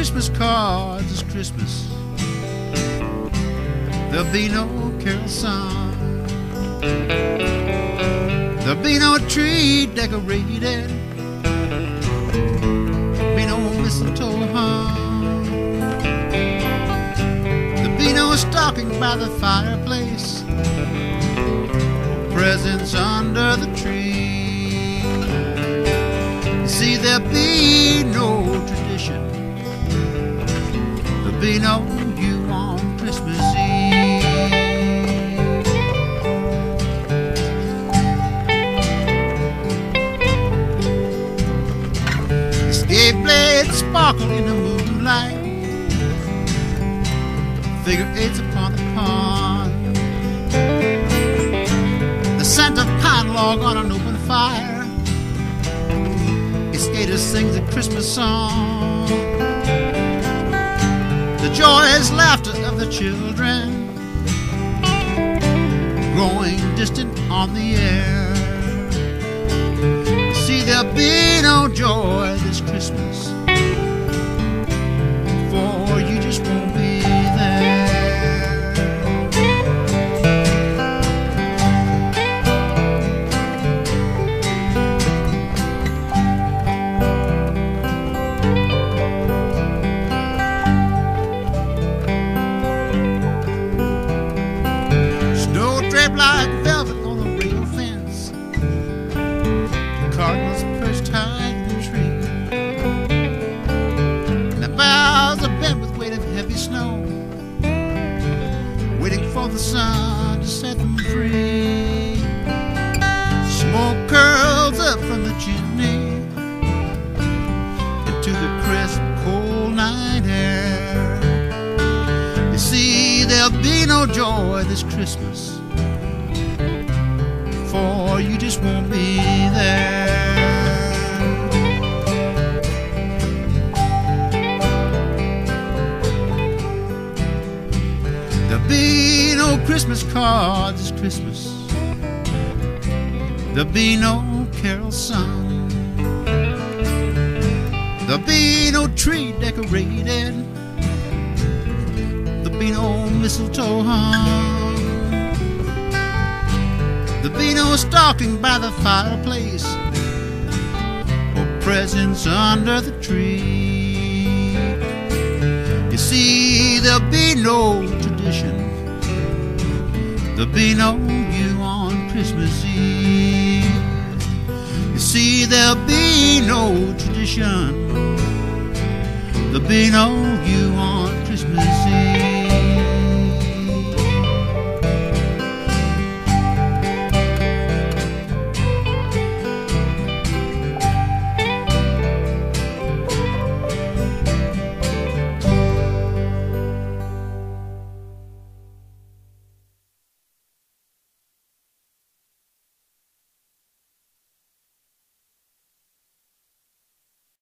Christmas cards this Christmas. There'll be no carol sung. There'll be no tree decorated. There'll be no mistletoe hung. There'll be no stocking by the fireplace. Presents under the tree. You see, there'll be no tradition. There'll be no you on Christmas Eve. The escape blades sparkle in the moonlight. Figure eights upon the pond. The scent of pine log on an open fire. A skater sings a Christmas song. The joyous laughter of the children growing distant on the air. You see, there'll be no joy this Christmas, for you just won't be there. Like velvet on the rail fence, cardinals perched high in the tree, and the boughs are bent with weight of heavy snow, waiting for the sun to set them free. Smoke curls up from the chimney into the crisp, cold night air. You see, there'll be no joy this Christmas, for you just won't be there. There'll be no Christmas cards this Christmas. There'll be no carol sung. There'll be no tree decorated. There'll be no mistletoe hung. There'll be no stocking by the fireplace or presents under the tree. You see, there'll be no tradition. There'll be no you on Christmas Eve. You see, there'll be no tradition. There'll be no you on Christmas Eve.